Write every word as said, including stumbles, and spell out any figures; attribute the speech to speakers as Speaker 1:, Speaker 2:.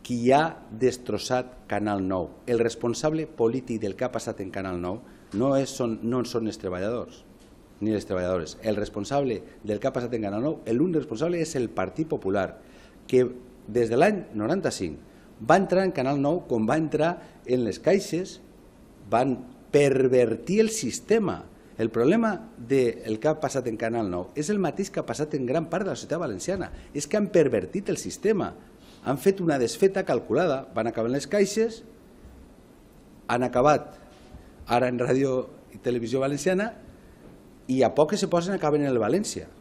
Speaker 1: qui ha destrossat Canal nou. El responsable polític del que ha passat en Canal nou no, és, són, no són els treballadors ni les treballadores. El responsable del que ha passat en Canal nou, l'únic responsable és el Partit Popular, que des de l'any noranta-cinc va entrar en Canal nou com va entrar en les caixes, van pervertir el sistema. El problema del que ha passat en Canal nou és el mateix que ha passat en gran part de la societat valenciana. És que han pervertit el sistema. Han fet una desfeta calculada. Van acabar en les caixes, han acabat ara en Ràdio i Televisió Valenciana i a poc que se posen acaben en el València.